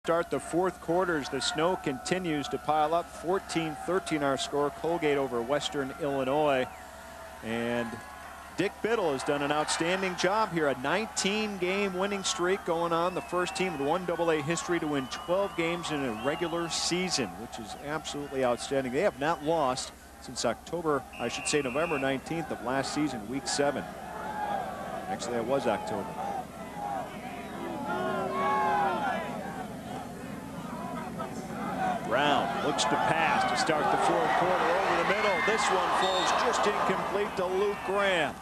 Start the fourth quarters. The snow continues to pile up. 14-13 our score. Colgate over Western Illinois. And Dick Biddle has done an outstanding job here. A 19-game winning streak going on. The first team with 1AA history to win 12 games in a regular season, which is absolutely outstanding. They have not lost since November 19th of last season, week 7. Actually, it was October. Brown looks to pass to start the fourth quarter over the middle. This one falls just incomplete to Luke Graham.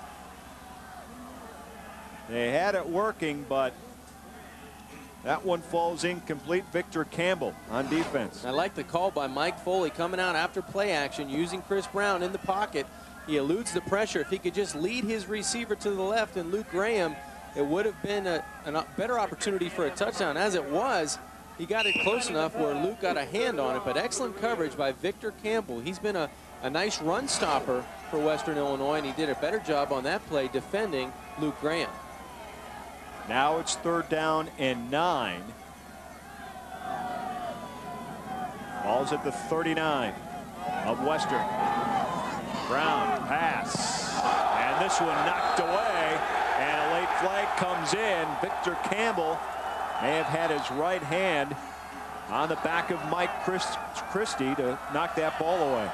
They had it working, but that one falls incomplete. Victor Campbell on defense. I like the call by Mike Foley coming out after play action, using Chris Brown in the pocket. He eludes the pressure. If he could just lead his receiver to the left and Luke Graham, it would have been a better opportunity for a touchdown. As it was, he got it close enough where Luke got a hand on it, but excellent coverage by Victor Campbell. He's been a nice run stopper for Western Illinois, and he did a better job on that play defending Luke Graham. Now it's 3rd down and 9. Ball's at the 39 of Western. Brown pass, and this one knocked away, and a late flag comes in. Victor Campbell may have had his right hand on the back of Mike Christie to knock that ball away.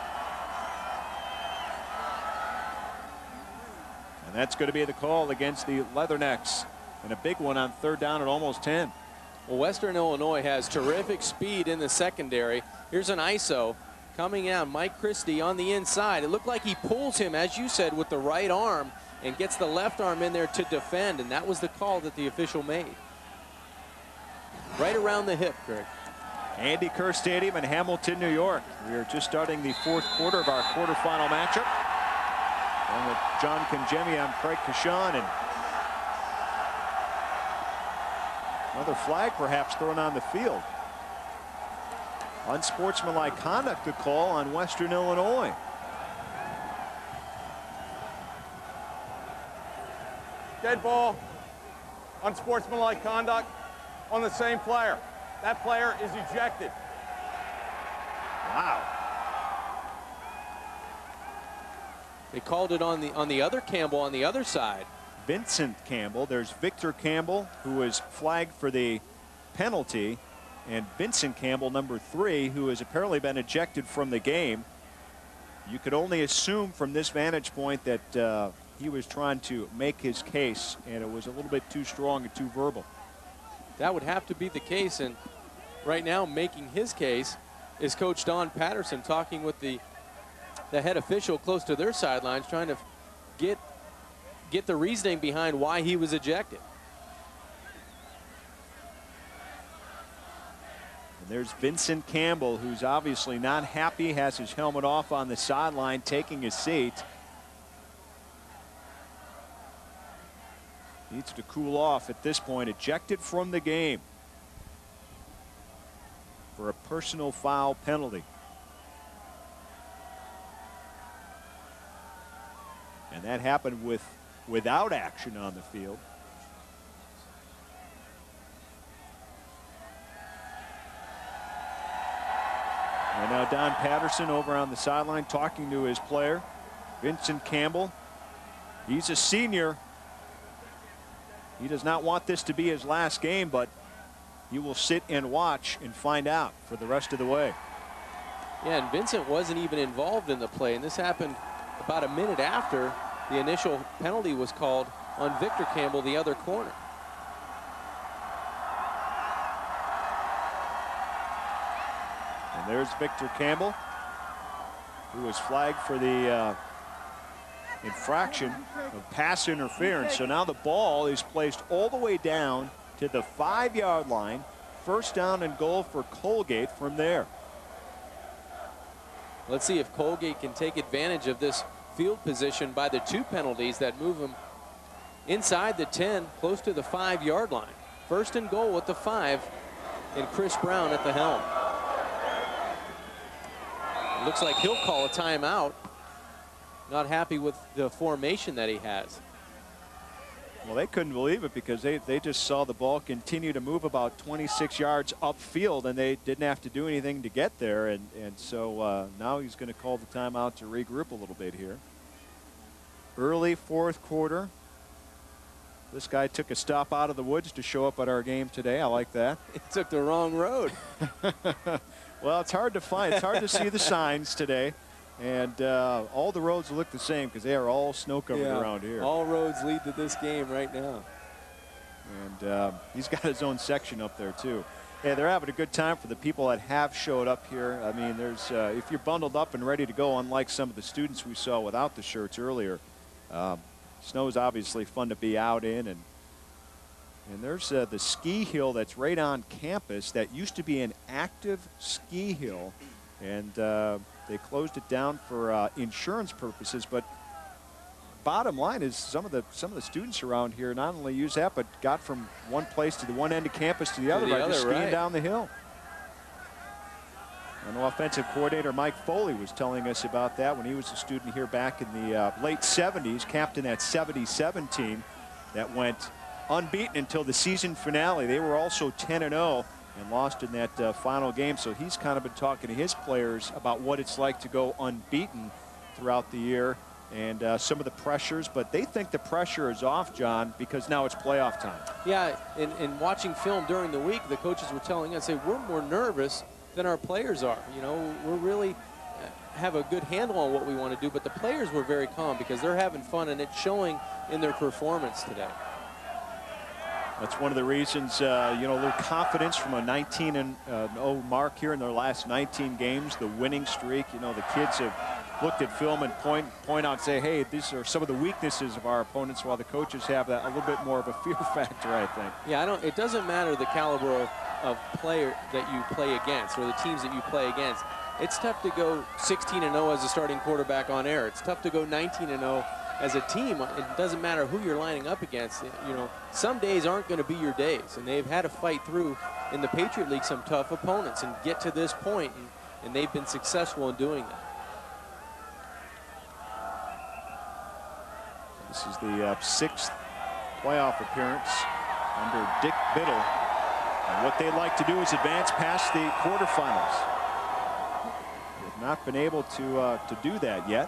And that's going to be the call against the Leathernecks. And a big one on 3rd down at almost 10. Well, Western Illinois has terrific speed in the secondary. Here's an ISO coming out. Mike Christie on the inside. It looked like he pulls him, as you said, with the right arm and gets the left arm in there to defend. And that was the call that the official made. Right around the hip, Greg. Andy Kerr Stadium in Hamilton, New York. We are just starting the fourth quarter of our quarterfinal matchup. Along with John Congemi, I'm Craig Kashan, and another flag perhaps thrown on the field. Unsportsmanlike conduct to call on Western Illinois. Dead ball. Unsportsmanlike conduct on the same player. That player is ejected. Wow. They called it on the other Campbell on the other side. Vincent Campbell. There's Victor Campbell, who was flagged for the penalty, and Vincent Campbell, number 3, who has apparently been ejected from the game. You could only assume from this vantage point that he was trying to make his case, and it was a little bit too strong and too verbal. That would have to be the case, and right now making his case is Coach Don Patterson, talking with the head official close to their sidelines, trying to get the reasoning behind why he was ejected. And there's Vincent Campbell, who's obviously not happy, has his helmet off on the sideline, taking his seat. Needs to cool off at this point. Ejected from the game for a personal foul penalty. And that happened without action on the field. And now Don Patterson over on the sideline talking to his player, Vincent Campbell. He's a senior. He does not want this to be his last game, but he will sit and watch and find out for the rest of the way. Yeah, and Vincent wasn't even involved in the play, and this happened about a minute after the initial penalty was called on Victor Campbell, the other corner. And there's Victor Campbell, who was flagged for the infraction of pass interference. So now the ball is placed all the way down to the 5-yard line. 1st down and goal for Colgate from there. Let's see if Colgate can take advantage of this field position by the 2 penalties that move them inside the 10, close to the 5-yard line. 1st and goal at the 5, and Chris Brown at the helm. It looks like he'll call a timeout. Not happy with the formation that he has. Well, they couldn't believe it because they just saw the ball continue to move about 26 yards upfield, and they didn't have to do anything to get there. And so now he's going to call the timeout to regroup a little bit here. Early fourth quarter. This guy took a stop out of the woods to show up at our game today. I like that. He took the wrong road. Well, it's hard to find. It's hard to see the signs today. And all the roads look the same because they are all snow covered around here. All roads lead to this game right now. And he's got his own section up there too. Hey, they're having a good time for the people that have showed up here. I mean, there's if you're bundled up and ready to go, unlike some of the students we saw without the shirts earlier, snow is obviously fun to be out in. And there's the ski hill that's right on campus that used to be an active ski hill, and they closed it down for insurance purposes. But bottom line is some of the students around here not only use that, but got from one place to the one end of campus to the other by just skiing down the hill. And offensive coordinator Mike Foley was telling us about that when he was a student here back in the late 70s, captain that 77 team that went unbeaten until the season finale. They were also 10-0 and lost in that final game. So he's kind of been talking to his players about what it's like to go unbeaten throughout the year and some of the pressures. But they think the pressure is off, John, because now it's playoff time. Yeah, in watching film during the week, the coaches were telling us, hey, we're more nervous than our players are. You know, we're really have a good handle on what we want to do, but the players were very calm because they're having fun, and it's showing in their performance today. That's one of the reasons, you know, a little confidence from a 19-0 mark here in their last 19 games, the winning streak. You know, the kids have looked at film and point out and say, hey, these are some of the weaknesses of our opponents, while the coaches have that a little bit more of a fear factor, I think. Yeah, it doesn't matter the caliber of player that you play against or the teams that you play against. It's tough to go 16-0 as a starting quarterback on air. It's tough to go 19-0 as a team. It doesn't matter who you're lining up against. You know, some days aren't going to be your days, and they've had to fight through in the Patriot League some tough opponents and get to this point, and they've been successful in doing that. This is the sixth playoff appearance under Dick Biddle, and what they'd like to do is advance past the quarterfinals. They've not been able to do that yet.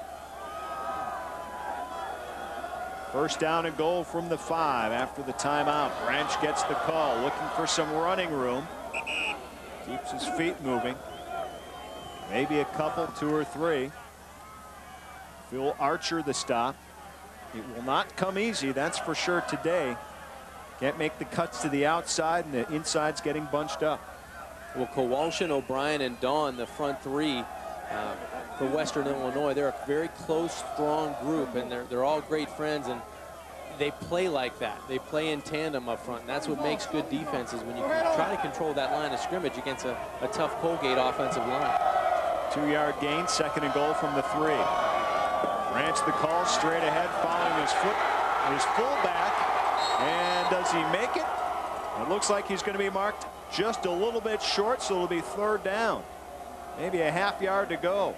First down and goal from the 5 after the timeout. Branch gets the call, looking for some running room. Keeps his feet moving. Maybe a couple, 2 or 3. Phil Archer the stop. It will not come easy, that's for sure today. Can't make the cuts to the outside, and the inside's getting bunched up. Well, Kowalski, O'Brien, and Dawn, the front 3 for Western Illinois, they're a very close, strong group, and they're all great friends, and they play like that. They play in tandem up front, and that's what makes good defenses when you can try to control that line of scrimmage against a tough Colgate offensive line. 2-yard gain, 2nd and goal from the 3. Branch the call straight ahead, following his fullback, and does he make it? It looks like he's going to be marked just a little bit short, so it'll be 3rd down. Maybe a half yard to go.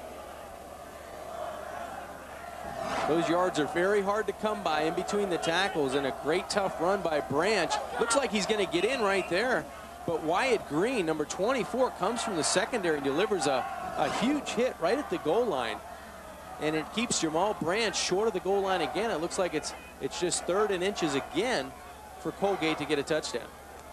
Those yards are very hard to come by in between the tackles, and a great tough run by Branch. Looks like he's going to get in right there, but Wyatt Green, number 24, comes from the secondary and delivers a huge hit right at the goal line, and it keeps Jamal Branch short of the goal line again. It looks like it's just 3rd and inches again for Colgate to get a touchdown.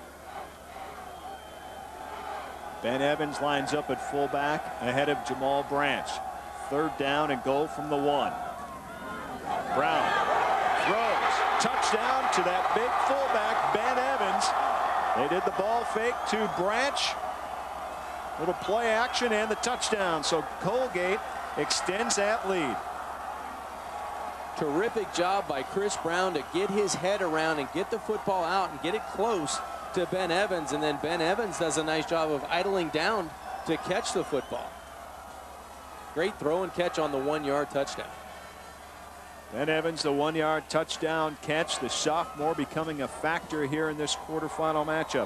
Ben Evans lines up at fullback ahead of Jamal Branch. 3rd down and goal from the 1. Brown throws, touchdown to that big fullback, Ben Evans. They did the ball fake to Branch. Little play action and the touchdown. So Colgate extends that lead. Terrific job by Chris Brown to get his head around and get the football out and get it close to Ben Evans, and then Ben Evans does a nice job of idling down to catch the football. Great throw and catch on the 1-yard touchdown. Ben Evans, the 1-yard touchdown catch. The sophomore becoming a factor here in this quarterfinal matchup.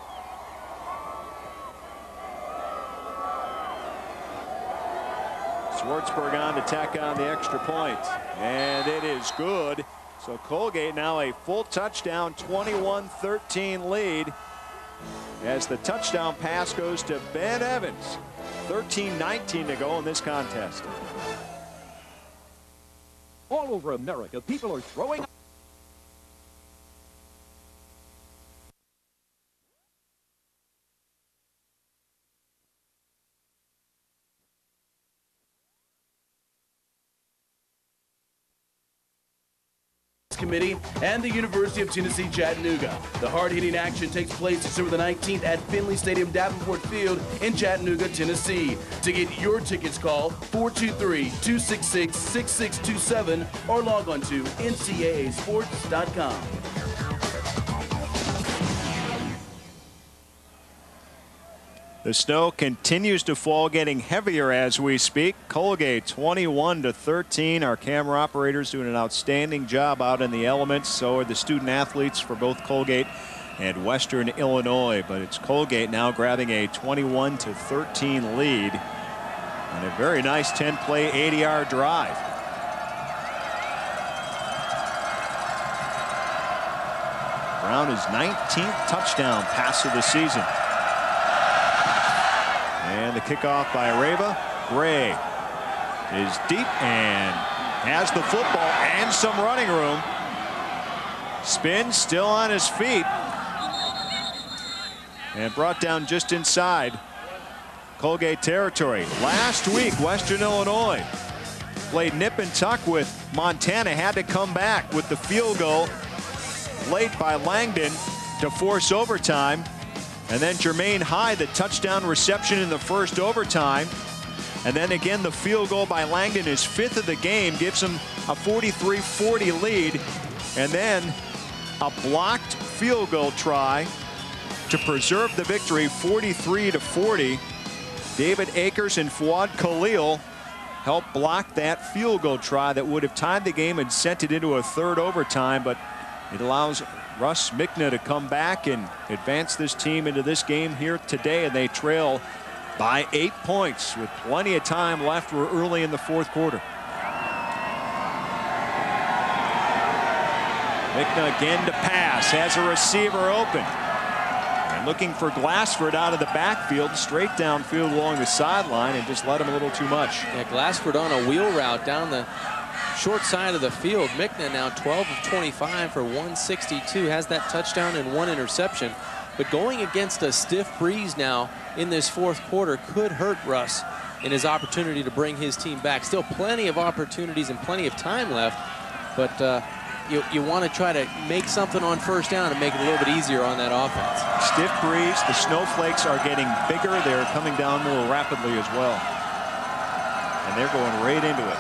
Schwartzberg on to tack on the extra point, and it is good. So Colgate now a full touchdown, 21-13 lead as the touchdown pass goes to Ben Evans. 13-19 to go in this contest. All over America, people are throwing Committee and the University of Tennessee Chattanooga. The hard-hitting action takes place December the 19th at Finley Stadium, Davenport Field in Chattanooga, Tennessee. To get your tickets, call 423-266-6627 or log on to ncaasports.com. The snow continues to fall, getting heavier as we speak. Colgate 21-13. Our camera operators doing an outstanding job out in the elements. So are the student athletes for both Colgate and Western Illinois. But it's Colgate now grabbing a 21-13 lead on a very nice 10-play, 80-yard drive. Brown is 19th touchdown pass of the season. And the kickoff by Reva. Gray is deep and has the football and some running room. Spin, still on his feet. And brought down just inside Colgate territory. Last week, Western Illinois played nip and tuck with Montana. Had to come back with the field goal late by Langdon to force overtime. And then Jermaine Hyde, the touchdown reception in the first overtime. And then again, the field goal by Langdon, his 5th of the game, gives him a 43-40 lead. And then a blocked field goal try to preserve the victory, 43-40. David Akers and Fuad Khalil helped block that field goal try that would have tied the game and sent it into a third overtime. But it allows Russ Michna to come back and advance this team into this game here today, and they trail by 8 points with plenty of time left. We're early in the fourth quarter. Michna again to pass, has a receiver open. And looking for Glassford out of the backfield, straight downfield along the sideline, and just let him a little too much. Yeah, Glassford on a wheel route down the short side of the field. Michna now 12 of 25 for 162, has that touchdown and 1 interception. But going against a stiff breeze now in this fourth quarter could hurt Russ in his opportunity to bring his team back. Still plenty of opportunities and plenty of time left, but you want to try to make something on first down and make it a little bit easier on that offense. Stiff breeze, the snowflakes are getting bigger. They're coming down more rapidly as well. And they're going right into it.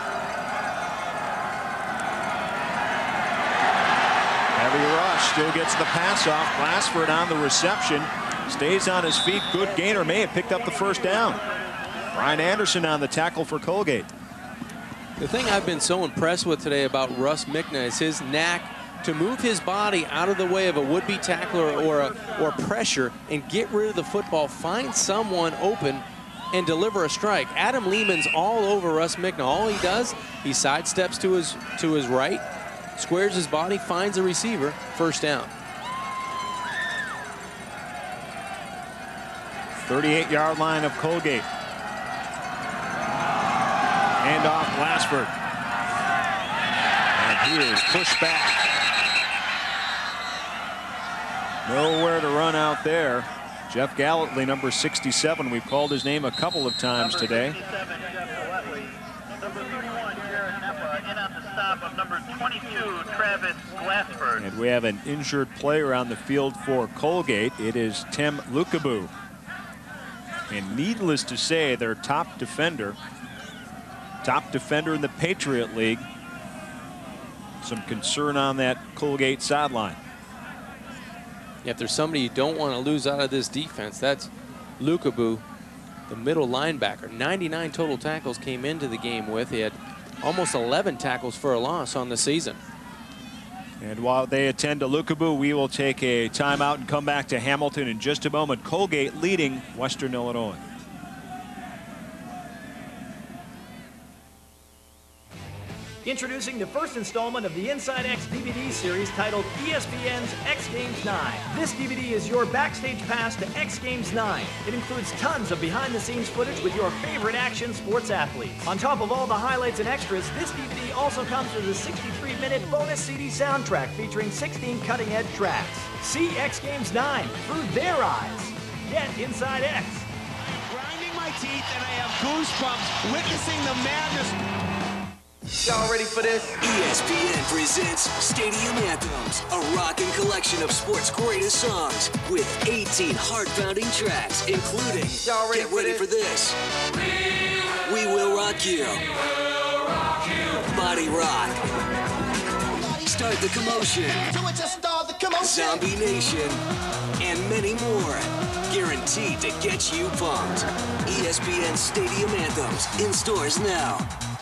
Heavy rush, still gets the pass off. Glassford on the reception, stays on his feet. Good gainer, may have picked up the first down. Brian Anderson on the tackle for Colgate. The thing I've been so impressed with today about Russ Michna is his knack to move his body out of the way of a would-be tackler or pressure and get rid of the football, find someone open and deliver a strike. Adam Lehman's all over Russ Michna. All he does, he sidesteps to his right, squares his body, finds a receiver, first down. 38-yard line of Colgate. Hand off Glassford. And he is pushed back. Nowhere to run out there. Jeff Gallatly, number 67. We've called his name a couple of times today. And we have an injured player on the field for Colgate. It is Tim Lukabu. And needless to say, their top defender in the Patriot League. Some concern on that Colgate sideline. Yeah, if there's somebody you don't want to lose out of this defense, that's Lukabu, the middle linebacker. 99 total tackles came into the game with. He had almost 11 tackles for a loss on the season. And while they attend to Lukabu, we will take a timeout and come back to Hamilton in just a moment. Colgate leading Western Illinois. Introducing the first installment of the Inside X DVD series titled ESPN's X Games 9. This DVD is your backstage pass to X Games 9. It includes tons of behind-the-scenes footage with your favorite action sports athletes. On top of all the highlights and extras, this DVD also comes with a 63-minute bonus CD soundtrack featuring 16 cutting-edge tracks. See X Games 9 through their eyes. Get Inside X. Grinding my teeth and I have goosebumps witnessing the madness. Y'all ready for this? ESPN presents Stadium Anthems, a rocking collection of sports' greatest songs with 18 heart-pounding tracks, including Y'all ready Get Ready for This, We Will Rock You, Body Rock, Start the Commotion, Zombie Nation, and many more. Guaranteed to get you pumped. ESPN Stadium Anthems in stores now.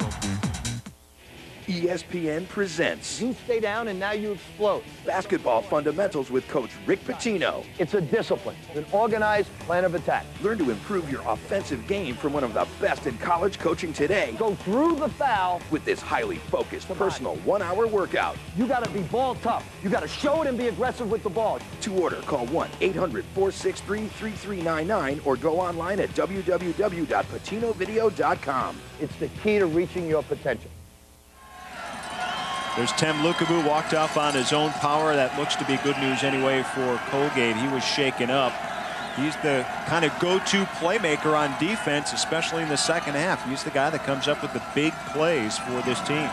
ESPN presents You stay down and now you explode. Basketball Fundamentals with Coach Rick Pitino. It's a discipline, an organized plan of attack. Learn to improve your offensive game from one of the best in college coaching today. Go through the foul with this highly focused personal 1-hour workout. You got to be ball tough. You got to show it and be aggressive with the ball. To order, call 1-800-463-3399 or go online at www.patinovideo.com. It's the key to reaching your potential. There's Tem Lukabu walked off on his own power. That looks to be good news anyway for Colgate. He was shaken up. He's the kind of go-to playmaker on defense, especially in the second half. He's the guy that comes up with the big plays for this team.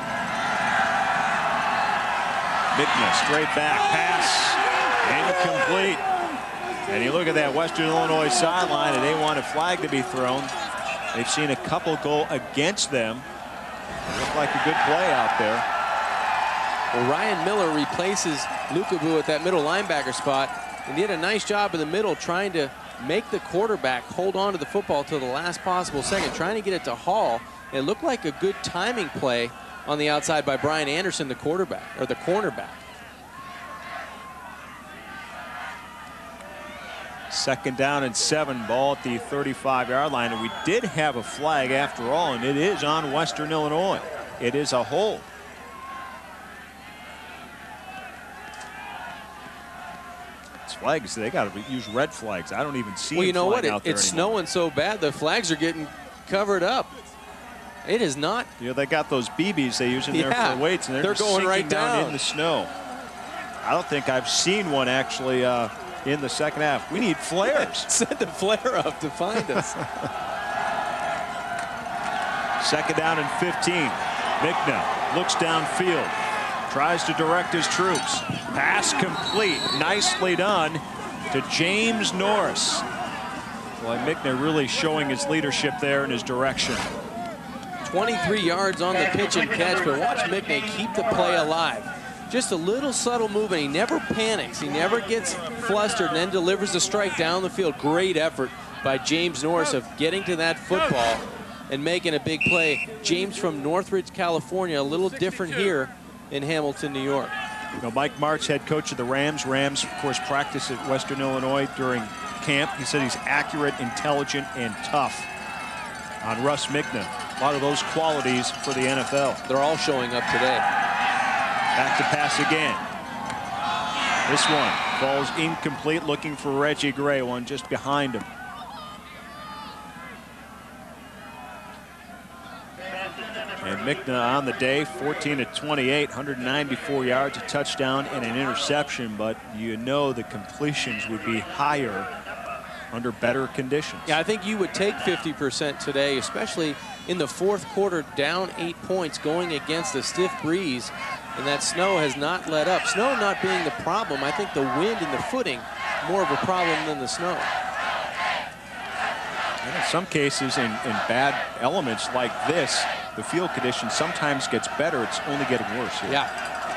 Mickna, straight back, pass, incomplete. And you look at that Western Illinois sideline, and they want a flag to be thrown. They've seen a couple go against them. It looked like a good play out there. Well, Ryan Miller replaces Lukabu at that middle linebacker spot and did a nice job in the middle trying to make the quarterback hold on to the football till the last possible second, trying to get it to Hall. It looked like a good timing play on the outside by Brian Anderson, the quarterback, or the cornerback. Second down and 7, ball at the 35-yard line. And we did have a flag after all, and it is on Western Illinois. It is a hold. Flags, they got to use red flags. I don't even see. Well, you know what? It's snowing so bad, the flags are getting covered up. It is not. You know, they got those BBs they use in there for weights, and they're going right down in the snow. I don't think I've seen one actually in the second half. We need flares. Send the flare up to find us. Second down and 15. Mickna looks downfield. Tries to direct his troops. Pass complete. Nicely done to James Norris. Boy, Mickna really showing his leadership there in his direction. 23 yards on the pitch and catch, but watch Mickna keep the play alive. Just a little subtle move, and he never panics. He never gets flustered and then delivers the strike down the field. Great effort by James Norris of getting to that football and making a big play. James from Northridge, California, a little different here in Hamilton, New York. You know, Mike Martz, head coach of the Rams. Rams, of course, practice at Western Illinois during camp. He said he's accurate, intelligent, and tough. On Russ Mickna, a lot of those qualities for the NFL. They're all showing up today. Back to pass again. This one falls incomplete, looking for Reggie Gray, one just behind him. And Mickna on the day, 14 of 28, 194 yards, a touchdown, and an interception. But you know the completions would be higher under better conditions. Yeah, I think you would take 50% today, especially in the fourth quarter, down 8 points, going against a stiff breeze. And that snow has not let up. Snow not being the problem. I think the wind and the footing more of a problem than the snow. And in some cases, in bad elements like this, the field condition sometimes gets better. It's only getting worse here. Yeah.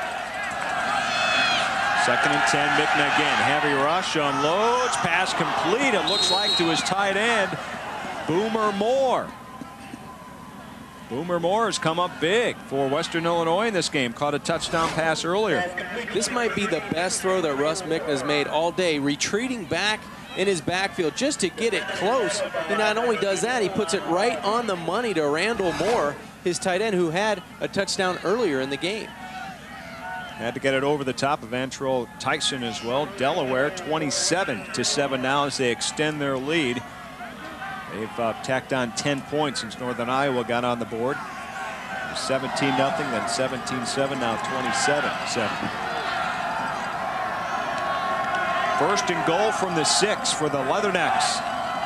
Second and 10, Mickna again. Heavy rush, unloads, pass complete. It looks like to his tight end, Boomer Moore. Boomer Moore has come up big for Western Illinois in this game. Caught a touchdown pass earlier. This might be the best throw that Russ Mickna's made all day, retreating back in his backfield just to get it close. He not only does that, he puts it right on the money to Randall Moore, his tight end, who had a touchdown earlier in the game. Had to get it over the top of Antrell Tyson as well. Delaware 27-7 now as they extend their lead. They've tacked on 10 points since Northern Iowa got on the board. 17-0, then 17-7, now 27-7. First and goal from the 6 for the Leathernecks.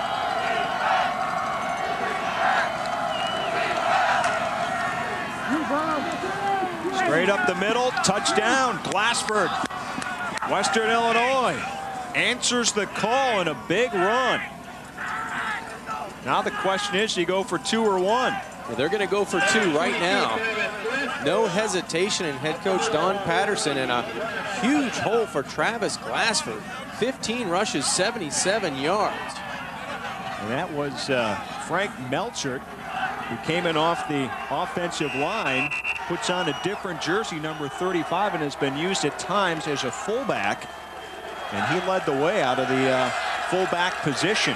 Straight up the middle, touchdown, Glassford. Western Illinois answers the call in a big run. Now the question is, do you go for 2 or 1? Well, they're going to go for 2 right now. No hesitation in head coach Don Patterson, and a huge hole for Travis Glassford. 15 rushes, 77 yards. And that was Frank Melchert, who came in off the offensive line, puts on a different jersey, number 35, and has been used at times as a fullback. And he led the way out of the fullback position.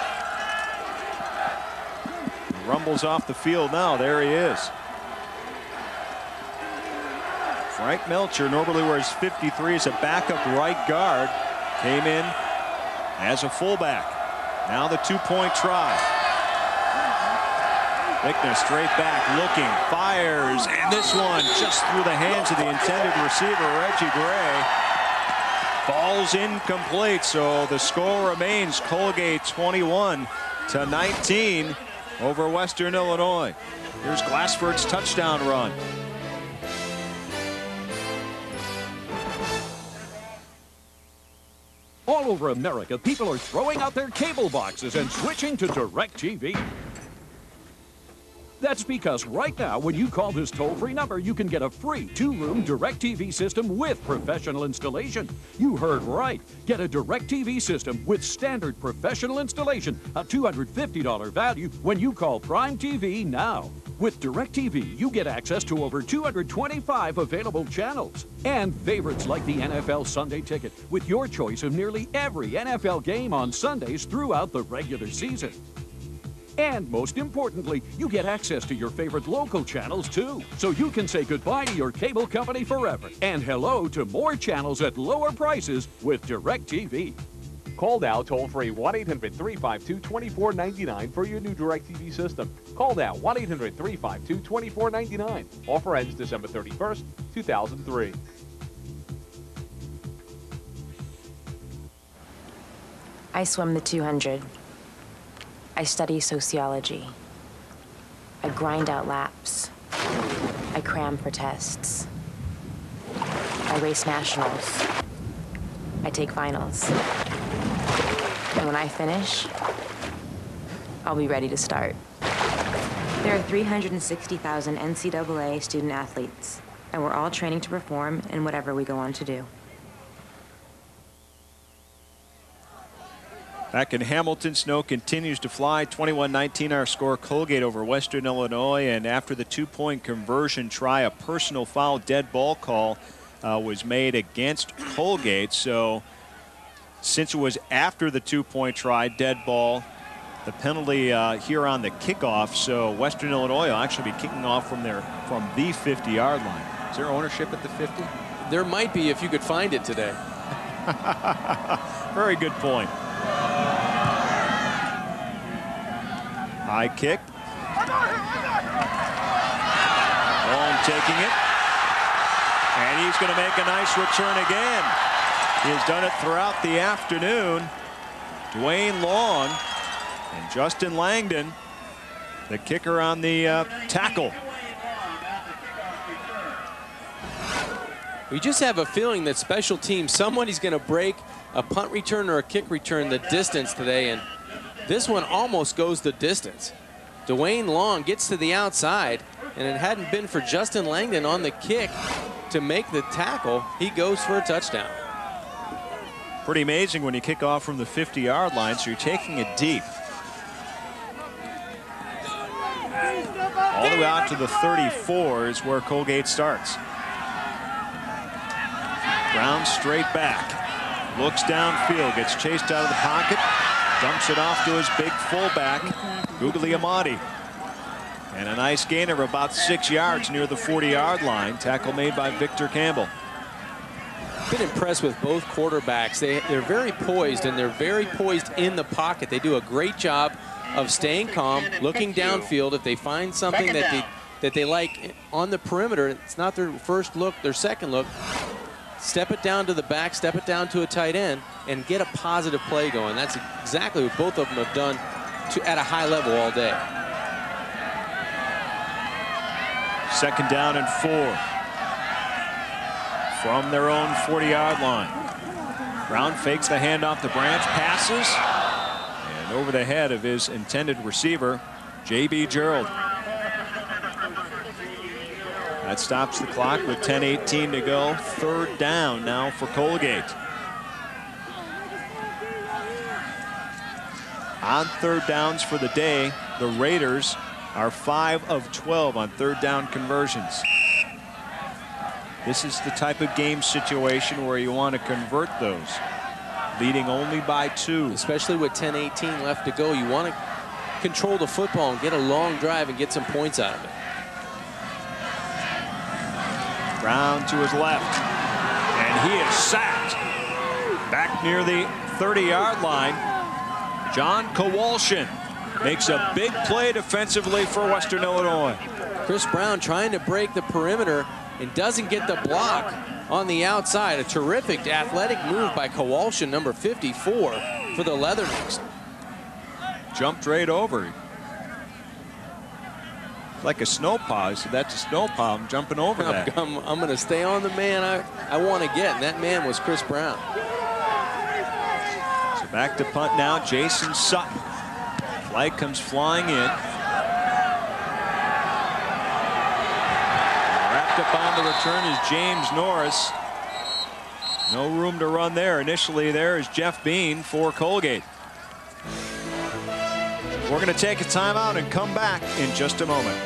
He rumbles off the field now. There he is. Frank Melcher, normally wears 53 as a backup right guard, came in as a fullback. Now the 2-point try. Bickness straight back, looking, fires, and this one just through the hands of the intended receiver, Reggie Gray. Falls incomplete, so the score remains Colgate 21-19 over Western Illinois. Here's Glassford's touchdown run. All over America, people are throwing out their cable boxes and switching to DirecTV. That's because right now, when you call this toll-free number, you can get a free 2-room DirecTV system with professional installation. You heard right. Get a DirecTV system with standard professional installation, a $250 value when you call Prime TV now. With DirecTV, you get access to over 225 available channels and favorites like the NFL Sunday Ticket with your choice of nearly every NFL game on Sundays throughout the regular season. And most importantly, you get access to your favorite local channels too. So you can say goodbye to your cable company forever and hello to more channels at lower prices with DirecTV. Call now toll-free 1-800-352-2499 for your new DirecTV system. Call now 1-800-352-2499. Offer ends December 31st, 2003. I swim the 200. I study sociology. I grind out laps. I cram for tests. I race nationals. I take finals. And when I finish, I'll be ready to start. There are 360,000 NCAA student athletes, and we're all training to perform in whatever we go on to do. Back in Hamilton, snow continues to fly. 21-19 our score. Colgate over Western Illinois. And after the 2-point conversion try, a personal foul dead ball call was made against Colgate. So since it was after the 2-point try, dead ball, the penalty here on the kickoff. So Western Illinois will actually be kicking off from the 50-yard line. Is there ownership at the 50? There might be if you could find it today. Very good point. High kick. Long taking it. And he's going to make a nice return again. He has done it throughout the afternoon. Dwayne Long and Justin Langdon, the kicker on the tackle. We just have a feeling that special teams, somebody's going to break a punt return or a kick return the distance today, and this one almost goes the distance. Dwayne Long gets to the outside, and it hadn't been for Justin Langdon on the kick to make the tackle, he goes for a touchdown. Pretty amazing when you kick off from the 50-yard line, so you're taking it deep. All the way out to the 34 is where Colgate starts. Brown straight back. Looks downfield, gets chased out of the pocket, dumps it off to his big fullback, Guglielmotti. And a nice gain of about 6 yards near the 40-yard line. Tackle made by Victor Campbell. Been impressed with both quarterbacks. They're very poised, and they're very poised in the pocket. They do a great job of staying calm, looking downfield. If they find something that they like on the perimeter, it's not their first look, their second look. Step it down to the back, step it down to a tight end, and get a positive play going. That's exactly what both of them have done at a high level all day. 2nd down and 4 from their own 40-yard line. Brown fakes the handoff to Branch, passes, and over the head of his intended receiver, J.B. Gerald. That stops the clock with 10:18 to go. 3rd down now for Colgate. On 3rd downs for the day, the Raiders are 5 of 12 on 3rd down conversions. This is the type of game situation where you want to convert those. Leading only by 2. Especially with 10:18 left to go, you want to control the football and get a long drive and get some points out of it. Brown to his left, and he is sacked. Back near the 30-yard line, John Kowalczyk makes a big play defensively for Western Illinois. Chris Brown trying to break the perimeter and doesn't get the block on the outside. A terrific athletic move by Kowalczyk, number 54, for the Leathernecks. Jumped right over. Like a snowplow. So that's a snowplow. I'm jumping over that. I'm going to stay on the man I want to get, and that man was Chris Brown. So back to punt now. Jason Sutton. Flag comes flying in. Wrapped up on the return is James Norris. No room to run there. Initially there is Jeff Bean for Colgate. We're going to take a timeout and come back in just a moment.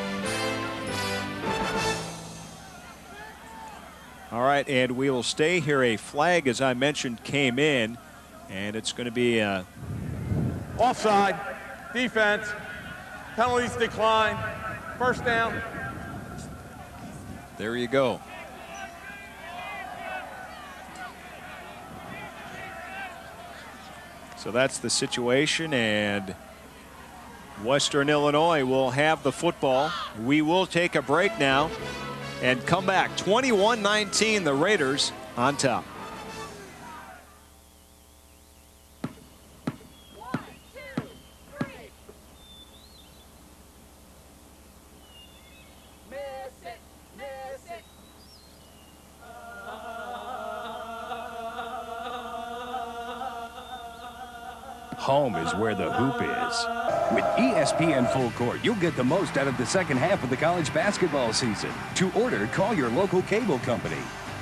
All right, and we will stay here. A flag, as I mentioned, came in, and it's going to be offside, defense, penalties decline, 1st down. There you go. So that's the situation, and Western Illinois will have the football. We will take a break now and come back. 21-19, the Raiders on top. Home is where the hoop is. With ESPN Full Court, you'll get the most out of the second half of the college basketball season. To order, call your local cable company.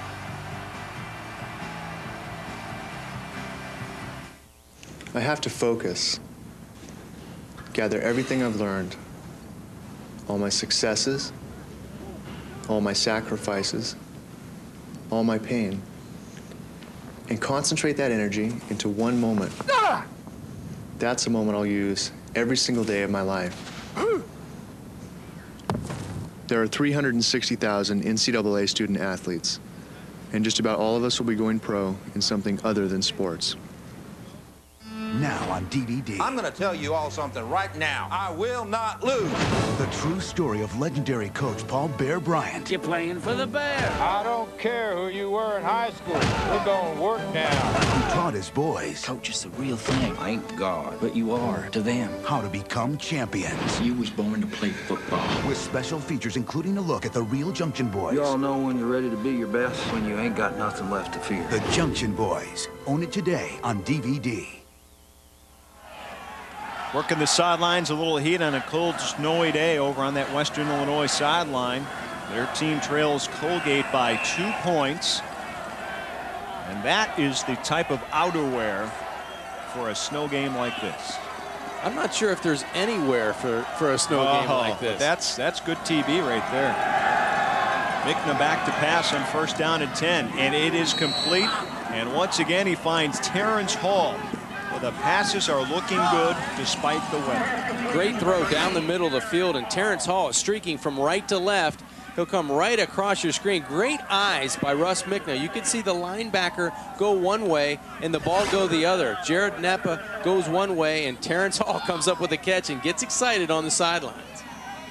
I have to focus, gather everything I've learned, all my successes, all my sacrifices, all my pain, and concentrate that energy into one moment. That's a moment I'll use every single day of my life. There are 360,000 NCAA student athletes, and just about all of us will be going pro in something other than sports. Now on DVD. I'm going to tell you all something right now. I will not lose. The true story of legendary coach Paul Bear Bryant. You're playing for the Bear. I don't care who you were in high school. We're going to work now. Who taught his boys. Coach is the real thing. I ain't God, but you are to them. How to become champions. You was born to play football. With special features including a look at the real Junction Boys. You all know when you're ready to be your best, when you ain't got nothing left to fear. The Junction Boys. Own it today on DVD. Working the sidelines, a little heat on a cold, snowy day over on that Western Illinois sideline. Their team trails Colgate by 2 points. And that is the type of outerwear for a snow game like this. I'm not sure if there's anywhere for a snow game like this. That's good TV right there. Making a back to pass on 1st down and 10, and it is complete. And once again, he finds Terrence Hall Well, the passes are looking good despite the weather. Great throw down the middle of the field, and Terrence Hall is streaking from right to left. He'll come right across your screen. Great eyes by Russ Mickna. You can see the linebacker go one way and the ball go the other. Jared Neppa goes one way, and Terrence Hall comes up with a catch and gets excited on the sidelines.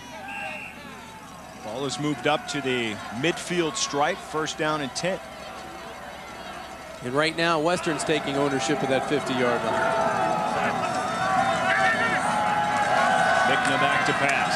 Ball is moved up to the midfield stripe, 1st down and 10. And right now, Western's taking ownership of that 50-yard line. Mickna back to pass.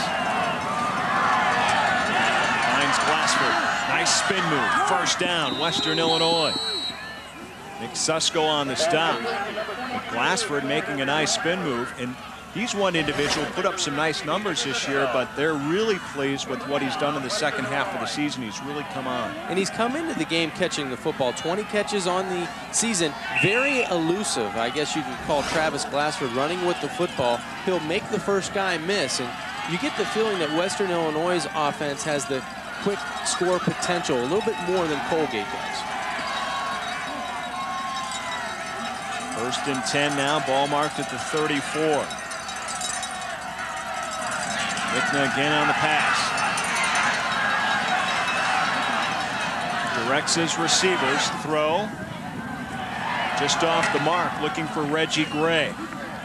Finds Glassford. Nice spin move. 1st down, Western Illinois. McSusko on the stop. But Glassford making a nice spin move. And he's one individual, put up some nice numbers this year, but they're really pleased with what he's done in the 2nd half of the season. He's really come on. And he's come into the game catching the football. 20 catches on the season. Very elusive, I guess you could call Travis Glassford, running with the football. He'll make the first guy miss. And you get the feeling that Western Illinois' offense has the quick score potential a little bit more than Colgate does. 1st and 10 now. Ball marked at the 34. Mickna again on the pass. Directs his receivers. Throw. Just off the mark, looking for Reggie Gray.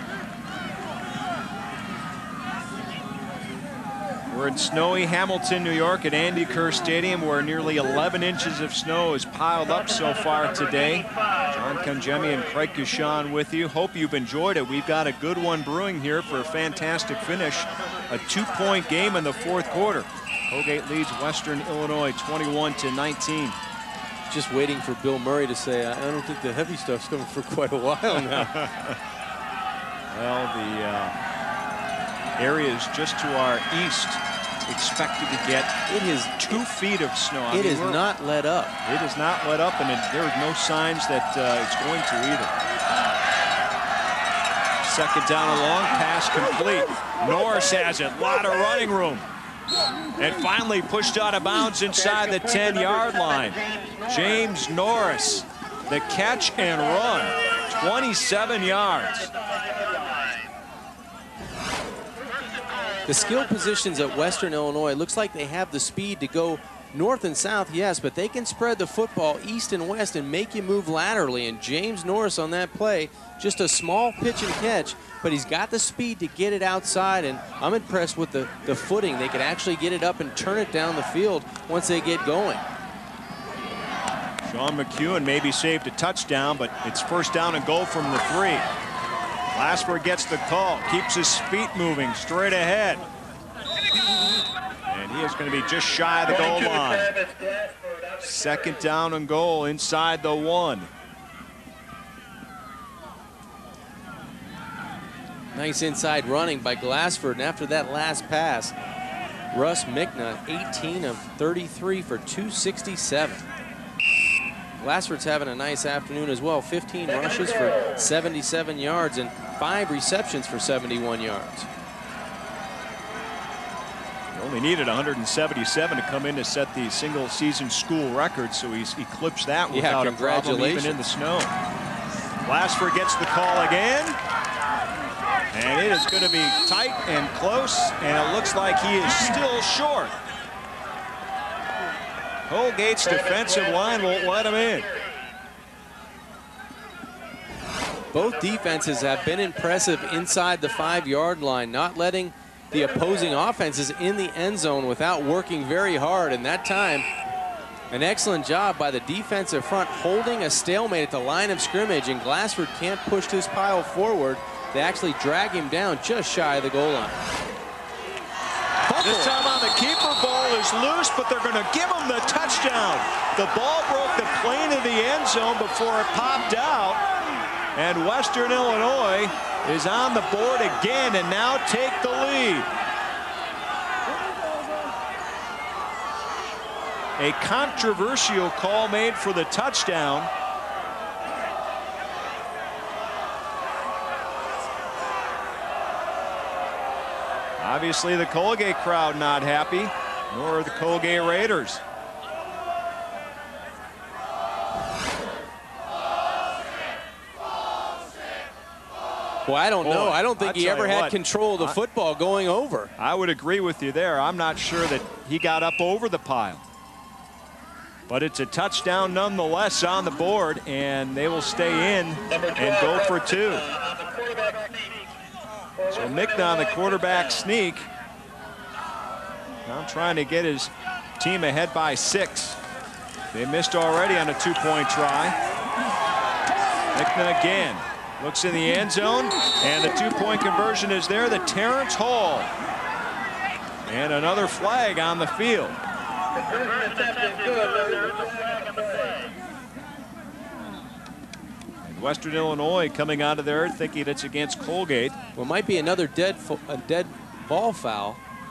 We're in snowy Hamilton, New York at Andy Kerr Stadium, where nearly 11 inches of snow is piled up so far today. John Congemi and Craig Cushon with you. Hope you've enjoyed it. We've got a good one brewing here for a fantastic finish. A 2-point game in the 4th quarter. Colgate leads Western Illinois 21-19. Just waiting for Bill Murray to say, I don't think the heavy stuff's coming for quite a while now. Well, the areas just to our east expected to get 2 feet of snow. It is not let up. It is not let up, and there are no signs that it's going to either. 2nd down and long, pass complete. Norris has it, lot of running room. And finally pushed out of bounds inside the 10-yard line. James Norris, the catch and run, 27 yards. The skill positions at Western Illinois, looks like they have the speed to go north and south, yes, but they can spread the football east and west and make you move laterally. And James Norris on that play, just a small pitch and catch, but he's got the speed to get it outside, and I'm impressed with the footing. They could actually get it up and turn it down the field once they get going. Sean McEwen maybe saved a touchdown, but it's 1st down and goal from the 3. Glassford gets the call, keeps his feet moving straight ahead. And he is going to be just shy of the goal line. 2nd down and goal inside the 1. Nice inside running by Glassford, and after that last pass, Russ Mickna, 18 of 33 for 267. Glassford's having a nice afternoon as well. 15 rushes for 77 yards and 5 receptions for 71 yards. He only needed 177 to come in to set the single-season school record, so he's eclipsed that without a problem even in the snow. Glassford gets the call again. And it is going to be tight and close, and it looks like he is still short. Colgate's defensive line won't let him in. Both defenses have been impressive inside the 5-yard line, not letting the opposing offenses in the end zone without working very hard. And that time, an excellent job by the defensive front, holding a stalemate at the line of scrimmage, and Glassford can't push this pile forward. They actually drag him down just shy of the goal line. This time on the keeper, ball is loose, but they're going to give him the touchdown. The ball broke the plane of the end zone before it popped out. And Western Illinois is on the board again and now take the lead. A controversial call made for the touchdown. Obviously, the Colgate crowd not happy, nor the Colgate Raiders. Well, I don't know. I don't think he ever had control of the football going over. I would agree with you there. I'm not sure that he got up over the pile. But it's a touchdown nonetheless on the board, and they will stay in and go for 2. So Mickna on the quarterback sneak. Now trying to get his team ahead by 6. They missed already on a 2-point try. Mickna again. Looks in the end zone, and the 2-point conversion is there to Terrence Hall. And another flag on the field. And Western Illinois coming out of there thinking it's against Colgate. Well, it might be another dead ball foul.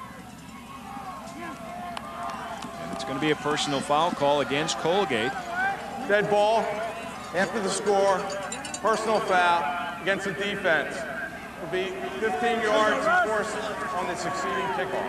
And it's going to be a personal foul call against Colgate. Dead ball after the score. Personal foul against the defense. Will be 15 yards enforced on the succeeding kickoff.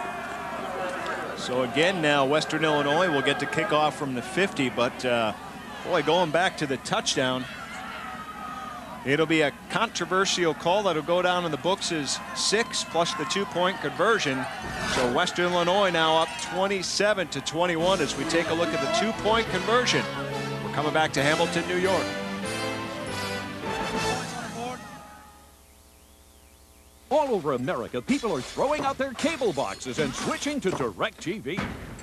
So again now Western Illinois will get to kick off from the 50, but boy, going back to the touchdown, it'll be a controversial call that'll go down in the books as 6 plus the 2-point conversion. So Western Illinois now up 27-21 as we take a look at the 2-point conversion. We're coming back to Hamilton, New York. All over America, people are throwing out their cable boxes and switching to DirecTV.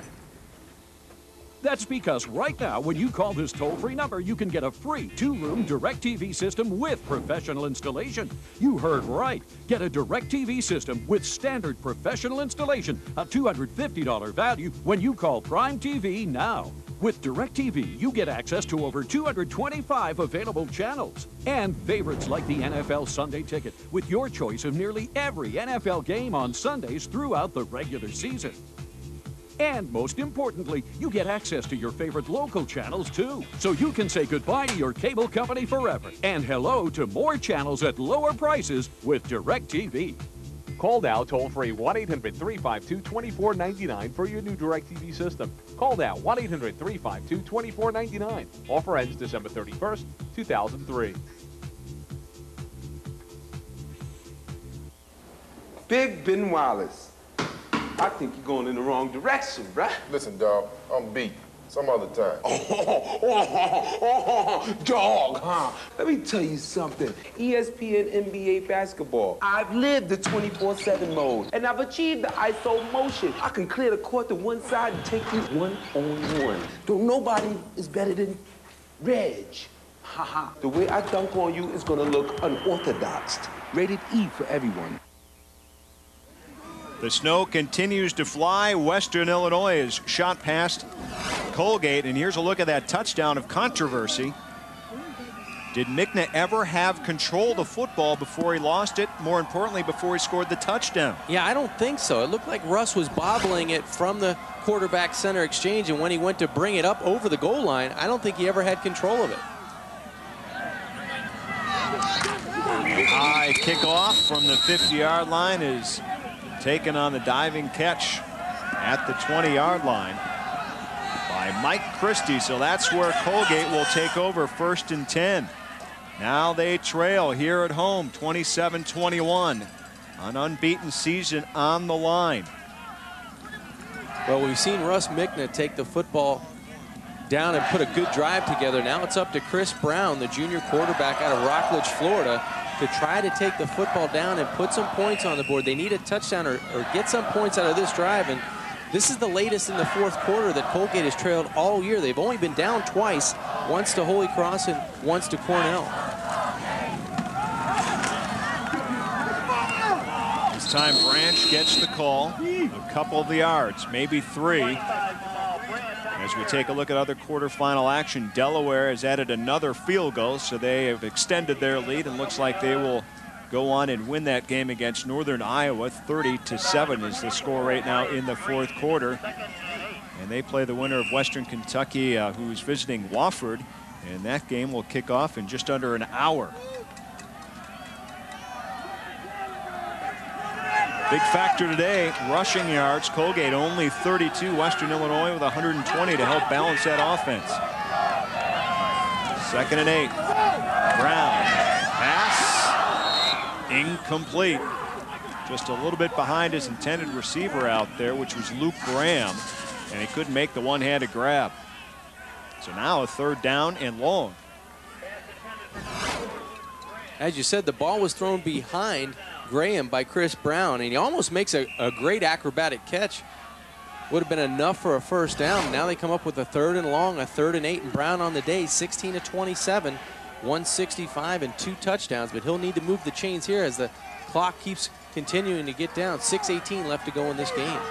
That's because right now, when you call this toll-free number, you can get a free 2-room DirecTV system with professional installation. You heard right. Get a DirecTV system with standard professional installation, a $250 value when you call Prime TV now. With DirecTV, you get access to over 225 available channels and favorites like the NFL Sunday Ticket with your choice of nearly every NFL game on Sundays throughout the regular season. And most importantly, you get access to your favorite local channels too. So you can say goodbye to your cable company forever and hello to more channels at lower prices with DirecTV. Call now toll-free 1-800-352-2499 for your new DirecTV system. Call now 1-800-352-2499. Offer ends December 31st, 2003. Big Ben Wallace. I think you're going in the wrong direction, bruh. Listen, dog, I'm beat. Some other time. Dog, huh? Let me tell you something. ESPN NBA basketball. I've lived the 24/7 mode, and I've achieved the ISO motion. I can clear the court to one side and take you one-on-one. Though nobody is better than Reg. Haha. The way I dunk on you is gonna look unorthodox. Rated E for everyone. The snow continues to fly. Western Illinois is shot past Colgate, and here's a look at that touchdown of controversy. Did Mickna ever have control of the football before he lost it? More importantly, before he scored the touchdown? Yeah, I don't think so. It looked like Russ was bobbling it from the quarterback center exchange, and when he went to bring it up over the goal line, I don't think he ever had control of it. High kickoff from the 50-yard line is taken on the diving catch at the 20-yard line by Mike Christie. So that's where Colgate will take over 1st and 10. Now they trail here at home 27-21. An unbeaten season on the line. Well, we've seen Russ Mickna take the football down and put a good drive together. Now it's up to Chris Brown, the junior quarterback out of Rockledge, Florida, to try to take the football down and put some points on the board. They need a touchdown or get some points out of this drive, and this is the latest in the 4th quarter that Colgate has trailed all year. They've only been down twice, once to Holy Cross and once to Cornell. This time Branch gets the call, a couple of the yards, maybe 3. As we take a look at other quarterfinal action, Delaware has added another field goal, so they have extended their lead and looks like they will go on and win that game against Northern Iowa. 30-7 is the score right now in the 4th quarter. And they play the winner of Western Kentucky, who's visiting Wofford, and that game will kick off in just under an hour. Big factor today, rushing yards. Colgate only 32. Western Illinois with 120 to help balance that offense. 2nd and 8. Brown. Pass. incomplete. Just a little bit behind his intended receiver out there, which was Luke Graham, and he couldn't make the one-handed grab. So now a 3rd down and long. As you said, the ball was thrown behind Graham by Chris Brown, and he almost makes a great acrobatic catch. Would have been enough for a 1st down. Now they come up with a 3rd and long, a 3rd and 8, and Brown on the day, 16 of 27, 165 and 2 touchdowns. But he'll need to move the chains here as the clock keeps continuing to get down. 6:18 left to go in this game.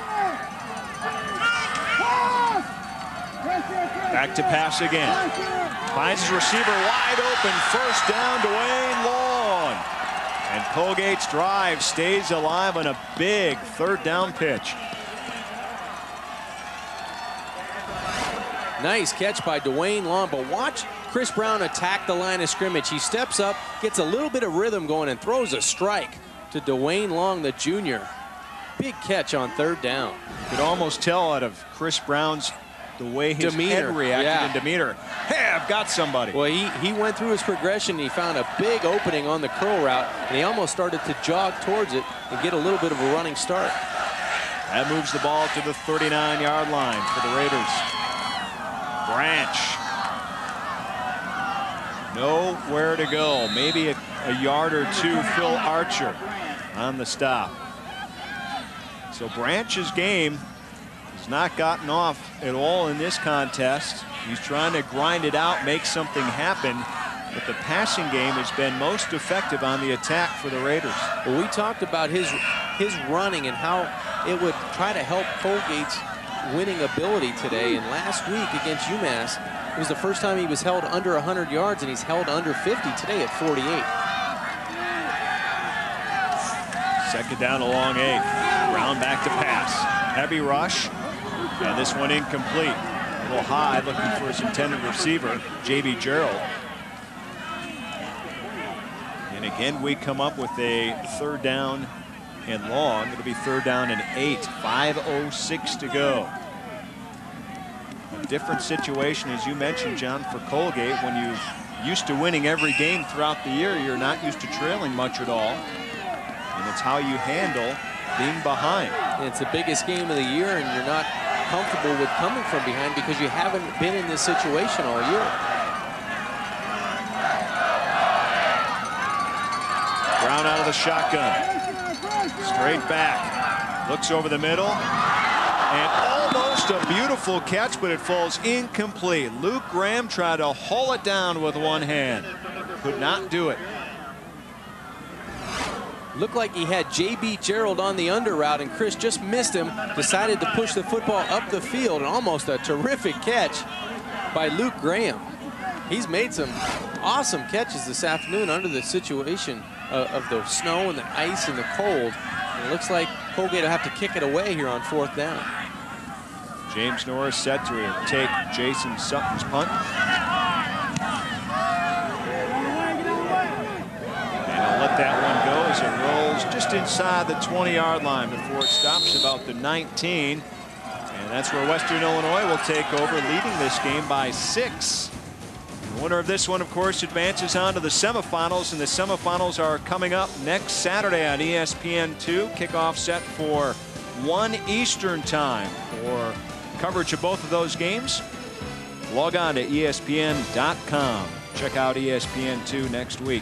Back to pass again. Finds his receiver wide open. 1st down, Dwayne Long. And Colgate's drive stays alive on a big 3rd down pitch. Nice catch by Dwayne Long, but watch Chris Brown attack the line of scrimmage. He steps up, gets a little bit of rhythm going, and throws a strike to Dwayne Long, the junior. Big catch on 3rd down. You could almost tell out of Chris Brown's the way his head reacted in demeanor. Hey, I've got somebody. Well, he went through his progression. And he found a big opening on the curl route, and he almost started to jog towards it and get a little bit of a running start. That moves the ball to the 39-yard line for the Raiders. Branch. Nowhere to go. Maybe a yard or two. Phil Archer on the stop. So Branch's game has not gotten off at all in this contest. He's trying to grind it out, make something happen. But the passing game has been most effective on the attack for the Raiders. Well, we talked about his running and how it would try to help Colgate's winning ability today. And last week against UMass, it was the first time he was held under 100 yards, and he's held under 50 today at 48. 2nd down, a long 8. Brown back to pass. Heavy rush. And this one incomplete. A little high, looking for his intended receiver, J.B. Gerald. And again, we come up with a 3rd down and long. It'll be 3rd down and 8. 5:06 to go. A different situation, as you mentioned, John, for Colgate. When you're used to winning every game throughout the year, you're not used to trailing much at all. And it's how you handle being behind. It's the biggest game of the year, and you're not comfortable with coming from behind because you haven't been in this situation all year. Brown out of the shotgun. Straight back. Looks over the middle. And almost a beautiful catch, but it falls incomplete. Luke Graham tried to haul it down with one hand. Could not do it. Looked like he had J.B. Gerald on the under route, and Chris just missed him, decided to push the football up the field, and almost a terrific catch by Luke Graham. He's made some awesome catches this afternoon under the situation of the snow and the ice and the cold. And it looks like Colgate will have to kick it away here on 4th down. James Norris set to take Jason Sutton's punt. Let that one go as it rolls just inside the 20-yard line before it stops about the 19. And that's where Western Illinois will take over, leading this game by 6. The winner of this one, of course, advances on to the semifinals, and the semifinals are coming up next Saturday on ESPN2. Kickoff set for 1 Eastern time. For coverage of both of those games, log on to ESPN.com. Check out ESPN2 next week.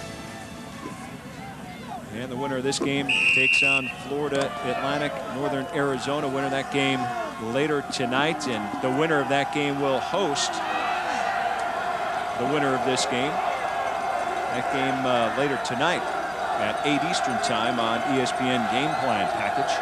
And the winner of this game takes on Florida Atlantic, Northern Arizona. Winner of that game later tonight. And the winner of that game will host the winner of this game. That game later tonight at 8 Eastern time on ESPN Game Plan package.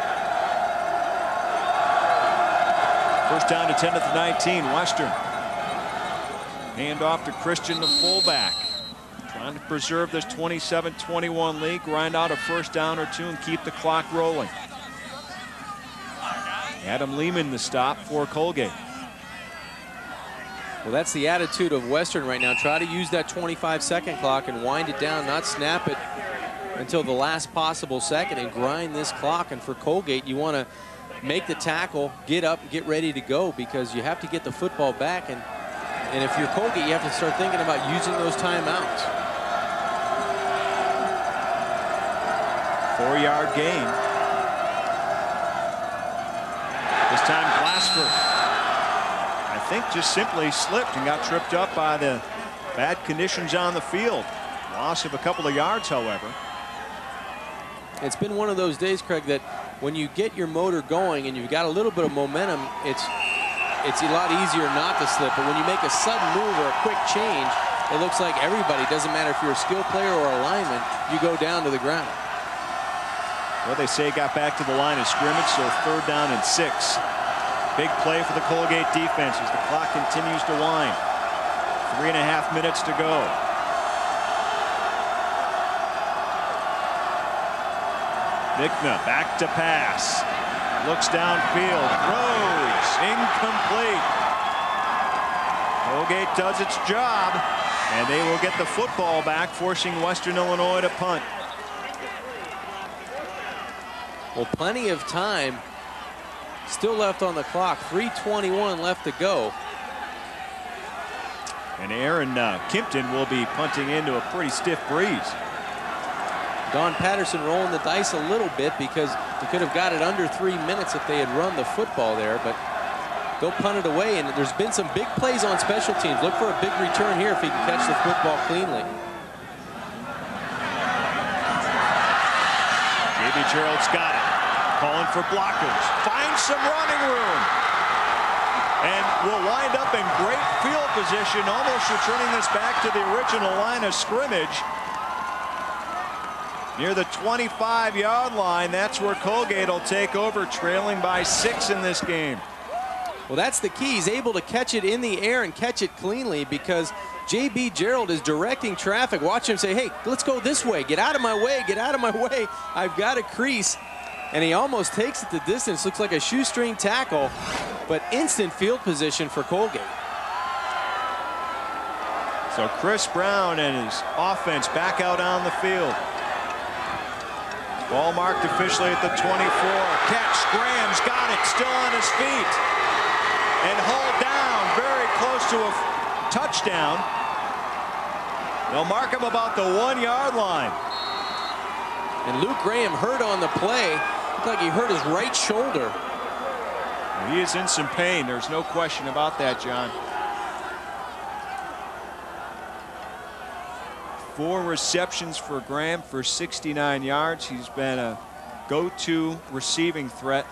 1st down to 10 at the 19, Western. Hand off to Christian, the fullback. Trying to preserve this 27-21 lead, grind out a 1st down or 2 and keep the clock rolling. Adam Lehman the stop for Colgate. Well, that's the attitude of Western right now. Try to use that 25-second clock and wind it down, not snap it until the last possible second and grind this clock. And for Colgate, you want to make the tackle, get up, get ready to go, because you have to get the football back. And if you're Colgate, you have to start thinking about using those timeouts. 4-yard gain. This time Glassford, I think, just simply slipped and got tripped up by the bad conditions on the field. Loss of a couple of yards, however. It's been one of those days, Craig, that when you get your motor going and you've got a little bit of momentum, it's a lot easier not to slip. But when you make a sudden move or a quick change, it looks like everybody, doesn't matter if you're a skill player or a lineman, you go down to the ground. Well, they say got back to the line of scrimmage, so 3rd down and 6. Big play for the Colgate defense as the clock continues to wind. 3.5 minutes to go. Mickna back to pass. Looks downfield. Throws. Incomplete. Colgate does its job, and they will get the football back, forcing Western Illinois to punt. Well, plenty of time still left on the clock. 3:21 left to go. And Aaron Kimpton will be punting into a pretty stiff breeze. Don Patterson rolling the dice a little bit because he could have got it under 3 minutes if they had run the football there, but they'll punt it away. And there's been some big plays on special teams. Look for a big return here if he can catch the football cleanly. J.B. Gerald's got it. Calling for blockers. Finds some running room. And will wind up in great field position, almost returning this back to the original line of scrimmage. Near the 25-yard line, that's where Colgate will take over, trailing by 6 in this game. Well, that's the key. He's able to catch it in the air and catch it cleanly because J.B. Gerald is directing traffic. Watch him say, hey, let's go this way. Get out of my way. Get out of my way. I've got a crease. And he almost takes it the distance. Looks like a shoestring tackle, but instant field position for Colgate. So Chris Brown and his offense back out on the field. Ball marked officially at the 24. Catch, Graham's got it, still on his feet. And hauled down, very close to a touchdown. They'll mark him about the 1-yard line. And Luke Graham hurt on the play. Looked like he hurt his right shoulder. He is in some pain. There's no question about that, John. 4 receptions for Graham for 69 yards. He's been a go-to receiving threat.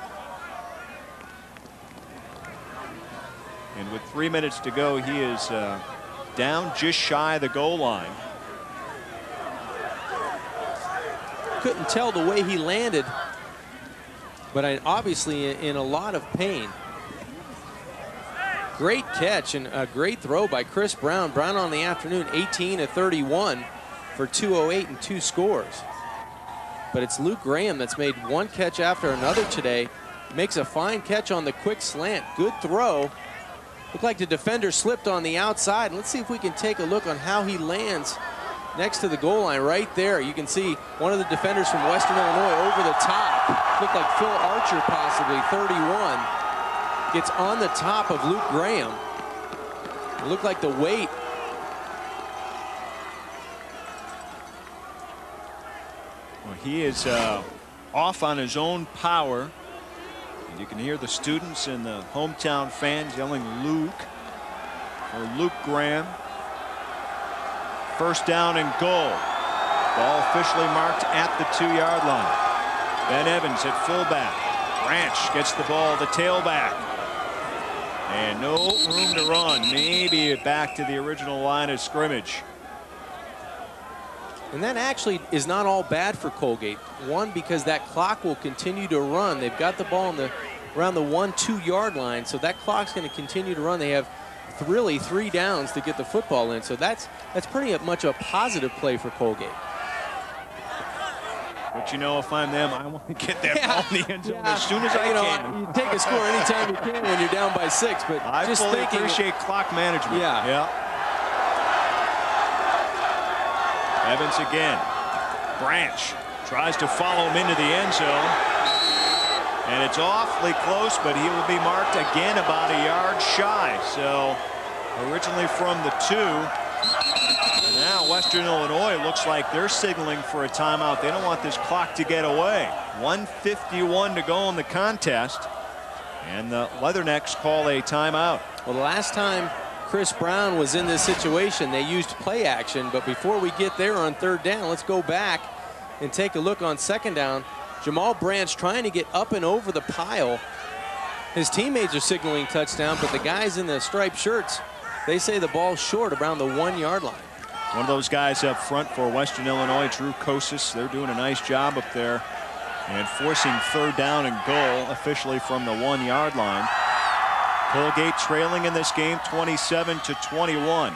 And with 3 minutes to go, he is down just shy of the goal line. Couldn't tell the way he landed, but obviously in a lot of pain. Great catch and a great throw by Chris Brown. Brown on the afternoon, 18 of 31 for 208 and 2 scores. But it's Luke Graham that's made one catch after another today. Makes a fine catch on the quick slant. Good throw. Looked like the defender slipped on the outside. Let's see if we can take a look on how he lands next to the goal line right there. You can see one of the defenders from Western Illinois over the top. Looked like Phil Archer possibly, 31. Gets on the top of Luke Graham. It looked like the weight. Well, he is off on his own power. And you can hear the students and the hometown fans yelling Luke or Luke Graham. First down and goal. Ball officially marked at the 2-yard line. Ben Evans at fullback. Branch gets the ball, the tailback. And no room to run. Maybe back to the original line of scrimmage. And that actually is not all bad for Colgate. One, because that clock will continue to run. They've got the ball around the 1-2 yard line, so that clock's going to continue to run. They have really 3 downs to get the football in, so that's pretty much a positive play for Colgate. But you know, if I'm them, I want to get that ball in the end zone as soon as I can. You take a score anytime you can when you're down by 6, but I just fully thinking, appreciate clock management. Yeah. Evans again. Branch tries to follow him into the end zone. And it's awfully close, but he will be marked again about a yard shy. So originally from the 2. And now Western Illinois looks like they're signaling for a timeout. They don't want this clock to get away. 1:51 to go in the contest. And the Leathernecks call a timeout. Well, the last time Chris Brown was in this situation, they used play action. But before we get there on third down, let's go back and take a look on second down. Jamal Branch trying to get up and over the pile. His teammates are signaling touchdown, but the guys in the striped shirts, they say the ball's short around the 1-yard line. One of those guys up front for Western Illinois, Drew Kosis, they're doing a nice job up there and forcing third down and goal officially from the 1-yard line. Colgate trailing in this game 27-21.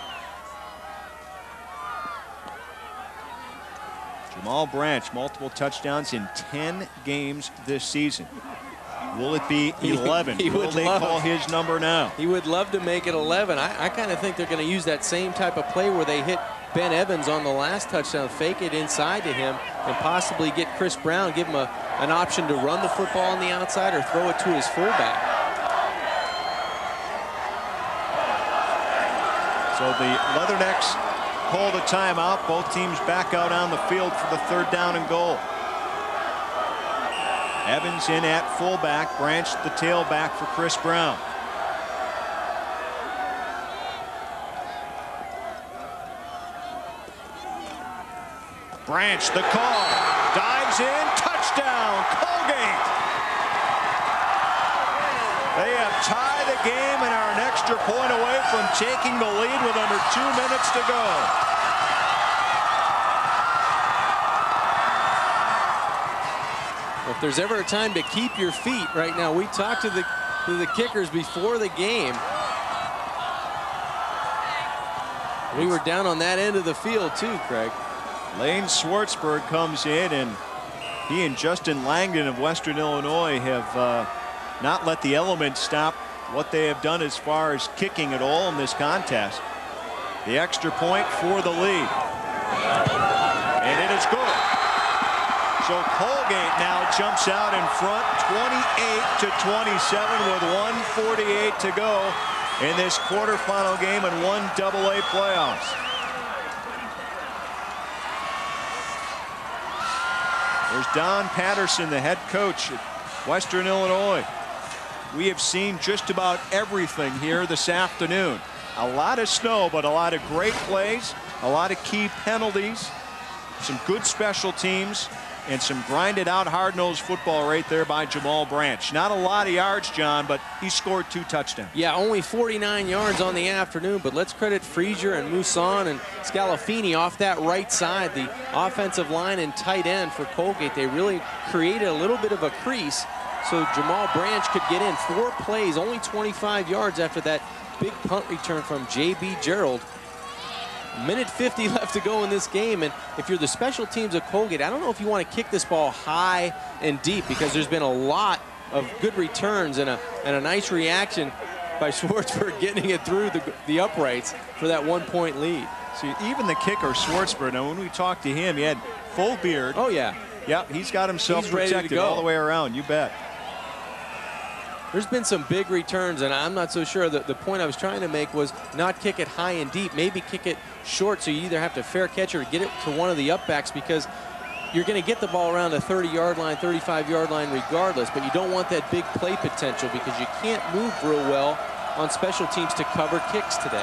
Jamal Branch, multiple touchdowns in 10 games this season. Will it be 11? Will they call his number now? He would love to make it 11. I kind of think they're going to use that same type of play where they hit Ben Evans on the last touchdown, fake it inside to him, and possibly get Chris Brown, give him an option to run the football on the outside or throw it to his fullback. So the Leathernecks called a timeout. Both teams back out on the field for the third down and goal. Evans in at fullback, Branch the tailback for Chris Brown. Branch the call, dives in, touchdown, Colgate. They have tied the game and are an extra point away from taking the lead with under 2 minutes to go. If there's ever a time to keep your feet right now, we talked to the kickers before the game. We were down on that end of the field too, Craig. Lane Schwartzberg comes in, and he and Justin Langdon of Western Illinois have not let the elements stop what they have done as far as kicking at all in this contest. The extra point for the lead. And it is good. So Colgate now jumps out in front 28-27 with 1:48 to go in this quarterfinal game and 1AA playoffs. There's Don Patterson, the head coach at Western Illinois. We have seen just about everything here this afternoon. A lot of snow, but a lot of great plays, a lot of key penalties, some good special teams, and some grinded out hard-nosed football right there by Jamal Branch. Not a lot of yards, John, but he scored 2 touchdowns. Yeah, only 49 yards on the afternoon, but let's credit Frazier and Mousson and Scalafini off that right side, the offensive line and tight end for Colgate. They really created a little bit of a crease so Jamal Branch could get in. 4 plays, only 25 yards after that big punt return from J.B. Gerald. 1:50 left to go in this game, and if you're the special teams of Colgate, I don't know if you want to kick this ball high and deep because there's been a lot of good returns and a nice reaction by Schwartzberg getting it through the uprights for that 1-point lead. See, even the kicker, Schwartzberg, now when we talked to him, he had full beard. Oh, yeah. Yep, he's got himself He's ready to protected go all the way around, you bet. There's been some big returns, and I'm not so sure that the point I was trying to make was not kick it high and deep, maybe kick it short so you either have to fair catch or get it to one of the upbacks because you're going to get the ball around the 30-yard line, 35-yard line regardless, but you don't want that big play potential because you can't move real well on special teams to cover kicks today.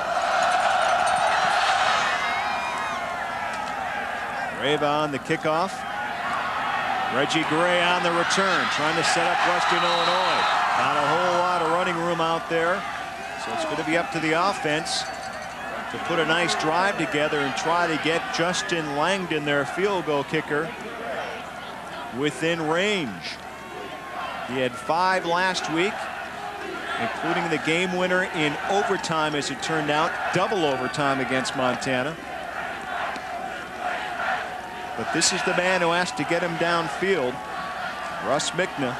Rava on the kickoff. Reggie Gray on the return, trying to set up Western Illinois. Not a whole lot of running room out there, so it's going to be up to the offense to put a nice drive together and try to get Justin Langdon, their field goal kicker, within range. He had 5 last week, including the game winner in overtime, as it turned out, double overtime against Montana. But this is the man who has to get him downfield, Russ Mickna.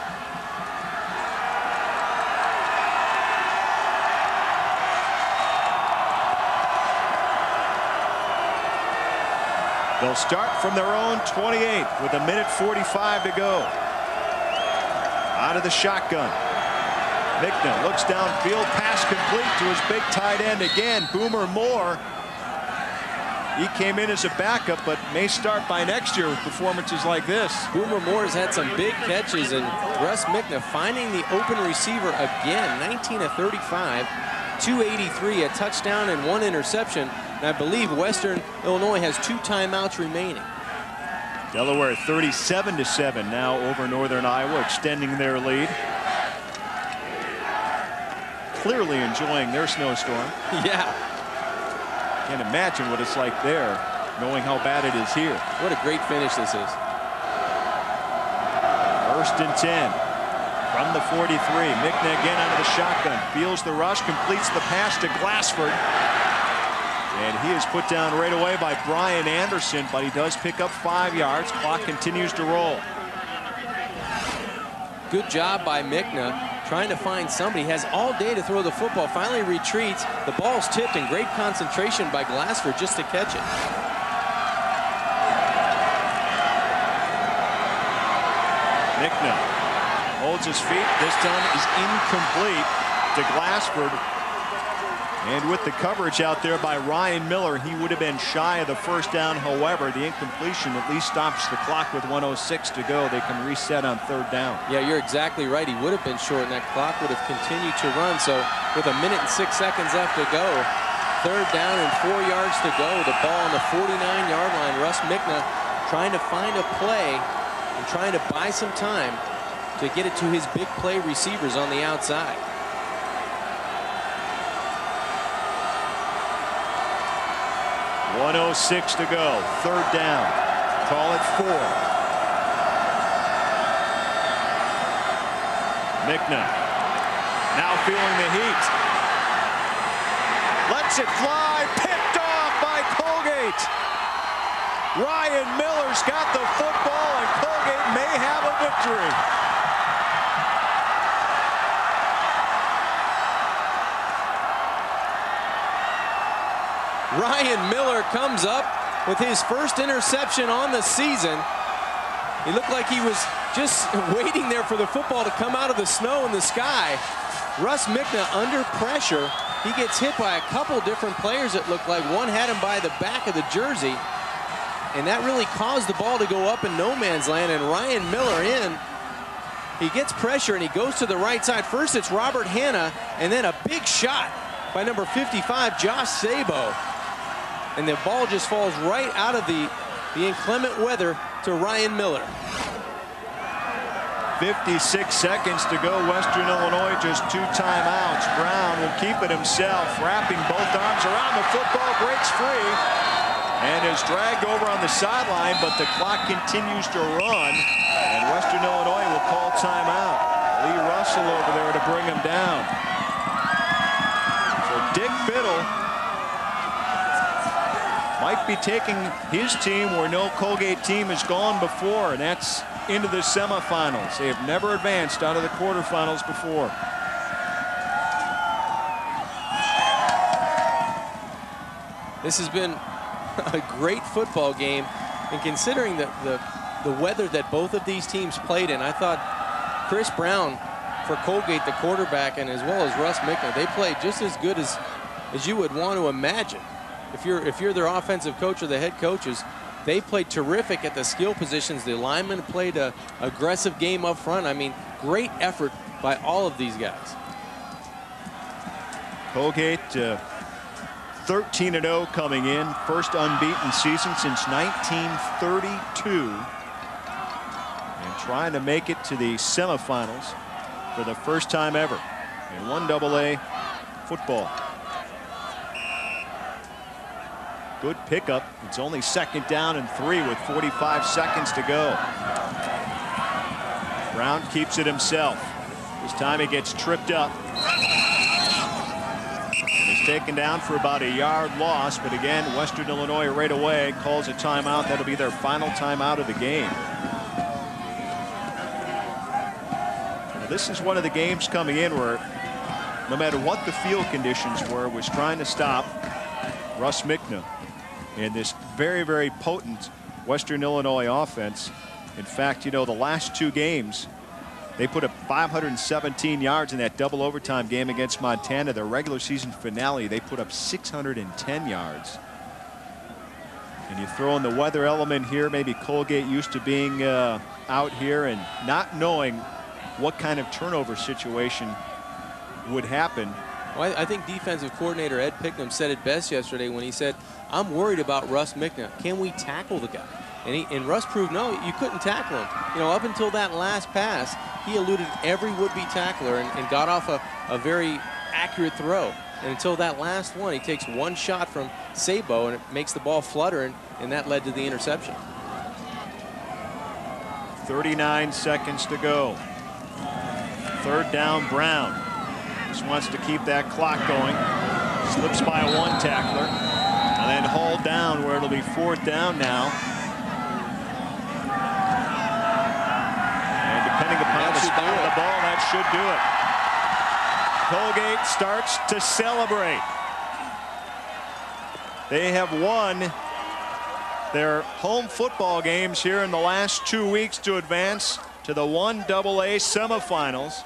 They'll start from their own 28 with 1:45 to go. Out of the shotgun. Mickna looks downfield, pass complete to his big tight end again, Boomer Moore. He came in as a backup, but may start by next year with performances like this. Boomer Moore's had some big catches, and Russ Mickna finding the open receiver again. 19 of 35, 283, a touchdown and 1 interception. And I believe Western Illinois has 2 timeouts remaining. Delaware 37-7 now over Northern Iowa, extending their lead. Clearly enjoying their snowstorm. Yeah. Can't imagine what it's like there, knowing how bad it is here. What a great finish this is. 1st and 10 from the 43. Mickna again out of the shotgun. Feels the rush, completes the pass to Glassford. And he is put down right away by Brian Anderson, but he does pick up 5 yards. Clock continues to roll. Good job by Mickna, trying to find somebody. Has all day to throw the football. Finally retreats. The ball's tipped, and great concentration by Glassford just to catch it. Mickna holds his feet. This time is incomplete to Glassford. And with the coverage out there by Ryan Miller, he would have been shy of the first down. However, the incompletion at least stops the clock with 1:06 to go. They can reset on 3rd down. Yeah, you're exactly right. He would have been short, and that clock would have continued to run. So with 1 minute and 6 seconds left to go, 3rd down and 4 yards to go. The ball on the 49-yard line. Russ Mickna trying to find a play and trying to buy some time to get it to his big play receivers on the outside. .106 to go. 3rd down. Call it 4. Mickna now feeling the heat. Lets it fly. Picked off by Colgate. Ryan Miller's got the football, and Colgate may have a victory. Ryan Miller comes up with his first interception on the season. He looked like he was just waiting there for the football to come out of the snow in the sky. Russ Mickna under pressure. He gets hit by a couple different players, it looked like. One had him by the back of the jersey, and that really caused the ball to go up in no man's land, and Ryan Miller in. He gets pressure, and he goes to the right side. First, it's Robert Hanna, and then a big shot by number 55, Josh Sabo. And the ball just falls right out of the inclement weather to Ryan Miller. 56 seconds to go. Western Illinois just 2 timeouts. Brown will keep it himself, wrapping both arms around the football, breaks free, and is dragged over on the sideline, but the clock continues to run, and Western Illinois will call timeout. Lee Russell over there to bring him down. So Dick Biddle might be taking his team where no Colgate team has gone before, and that's into the semifinals. They have never advanced out of the quarterfinals before. This has been a great football game, and considering the weather that both of these teams played in, I thought Chris Brown for Colgate, the quarterback, and as well as Russ Mickna, they played just as good as you would want to imagine. If you're their offensive coach or the head coaches, they played terrific at the skill positions. The linemen played an aggressive game up front. I mean, great effort by all of these guys. Colgate 13-0 coming in, first unbeaten season since 1932, and trying to make it to the semifinals for the first time ever in 1AA football. Good pickup. It's only 2nd down and 3 with 45 seconds to go. Brown keeps it himself. This time he gets tripped up. And he's taken down for about a yard loss, but again, Western Illinois right away calls a timeout. That'll be their final timeout of the game. Now, this is one of the games coming in where no matter what the field conditions were, was trying to stop Russ Mickna and this very, very potent Western Illinois offense. In fact, you know, the last 2 games, they put up 517 yards in that double overtime game against Montana. Their regular season finale, they put up 610 yards. And you throw in the weather element here. Maybe Colgate used to being out here and not knowing what kind of turnover situation would happen. Well, I think defensive coordinator Ed Picknam said it best yesterday when he said, I'm worried about Russ Mickna. Can we tackle the guy? And Russ proved, no, you couldn't tackle him. You know, up until that last pass, he eluded every would-be tackler and got off a very accurate throw. And until that last one, he takes one shot from Sabo, and it makes the ball flutter, and that led to the interception. 39 seconds to go. Third down, Brown. Just wants to keep that clock going. Slips by one tackler, and then hauled down where it'll be fourth down now. And depending upon the spot of the ball, that should do it. Colgate starts to celebrate. They have won their home football games here in the last 2 weeks to advance to the 1AA semifinals.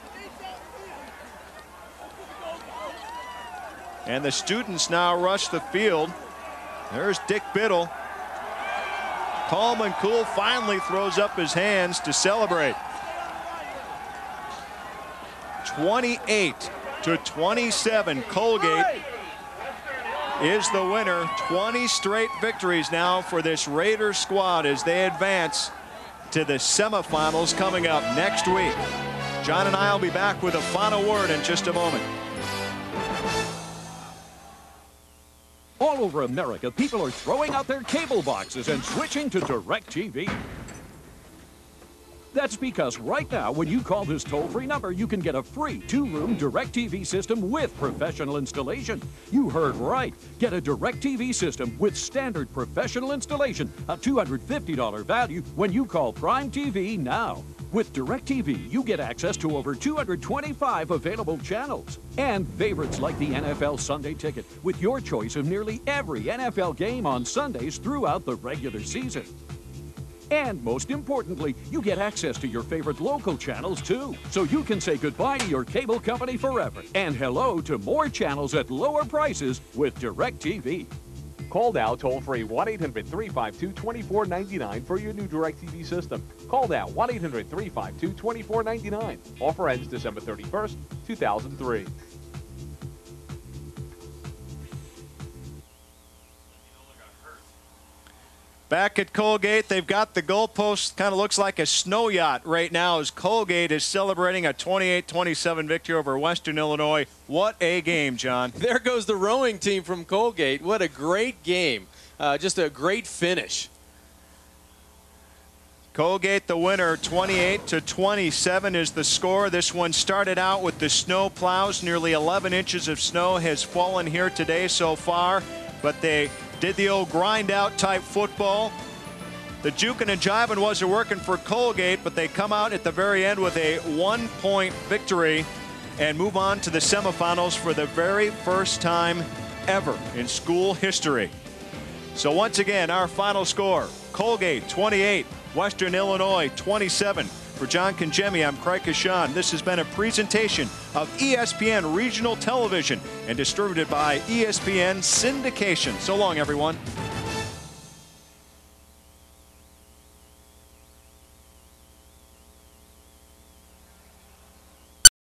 And the students now rush the field. There's Dick Biddle. Calm and cool, finally throws up his hands to celebrate. 28-27, Colgate is the winner. 20 straight victories now for this Raiders squad as they advance to the semifinals coming up next week. John and I will be back with a final word in just a moment. All over America, people are throwing out their cable boxes and switching to DirecTV. That's because right now, when you call this toll-free number, you can get a free 2-room DirecTV system with professional installation. You heard right. Get a DirecTV system with standard professional installation, a $250 value when you call Prime TV now. With DirecTV, you get access to over 225 available channels and favorites like the NFL Sunday Ticket with your choice of nearly every NFL game on Sundays throughout the regular season. And most importantly, you get access to your favorite local channels too. So you can say goodbye to your cable company forever and hello to more channels at lower prices with DirecTV. Call now toll-free 1-800-352-2499 for your new DirecTV system. Call now 1-800-352-2499. Offer ends December 31st, 2003. Back at Colgate, they've got the goalpost. Kind of looks like a snow yacht right now as Colgate is celebrating a 28-27 victory over Western Illinois. What a game, John. There goes the rowing team from Colgate. What a great game. Just a great finish. Colgate the winner, 28-27 is the score. This one started out with the snow plows. Nearly 11 inches of snow has fallen here today so far, but they did the old grind out type football. The juking and jiving wasn't working for Colgate, but they come out at the very end with a 1-point victory and move on to the semifinals for the very first time ever in school history. So once again, our final score, Colgate 28, Western Illinois 27. For John Congemi, I'm Craig Kashan. This has been a presentation of ESPN Regional Television and distributed by ESPN Syndication. So long, everyone.